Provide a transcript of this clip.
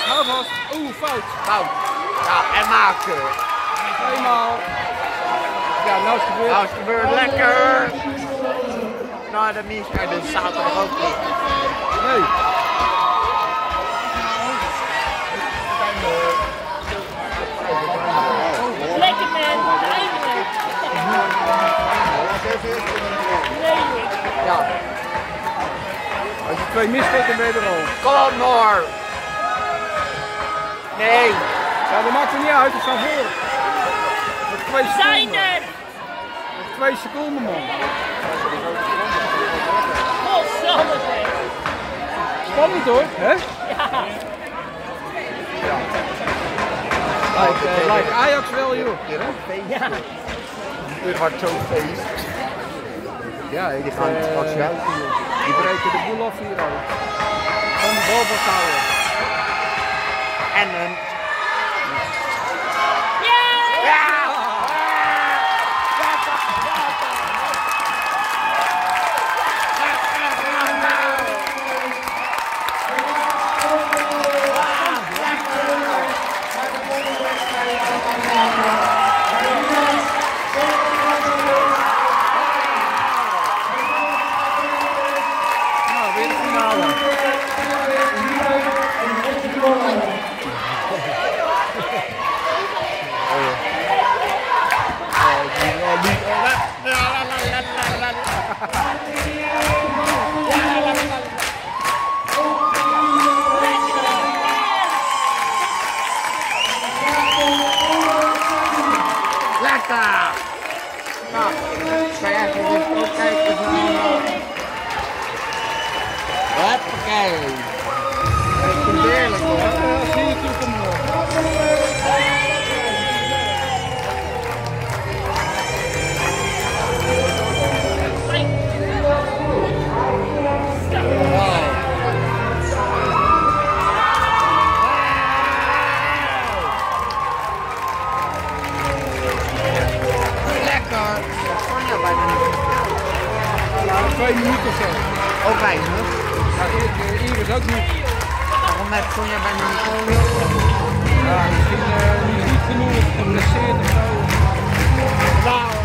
Hou vast. Oeh, fout. Fout. Ja, en maken. Eenmaal. Ja, nou is het gebeurd. Nou is het gebeurd. Lekker. Nou, dat mis er de zaterdag ook niet. Nee. Lekker man, eindelijk. Ja. Als je 2 mist, dan ben je er al. Kom op, Noor. Nee. Ja, dat maakt er niet uit, we staan voor. Nog 2 seconden. Zijn er! Nog 2 seconden, man. Godsamme zeg. Spannend hoor, hè? Ja. Lijkt Ajax wel, joh. Ja. Het wordt zo'n feest. Ja, Die gaan straks uit. Die breken de boel af hier ook. Van de bal vasthouden. En een... Lekker! Nou, ga jij even ook kijken van... Hoppakee! Ik vind het heerlijk hoor. Ja, zie je toe nog. Lekker! Dat kon je bijna niet. Ja, 2 minuten of zo. Ook weinig. Ja, Iris ook niet. Waarom net kon je bijna niet? Ja, misschien niet genoeg geblesseerd of zo. Nou,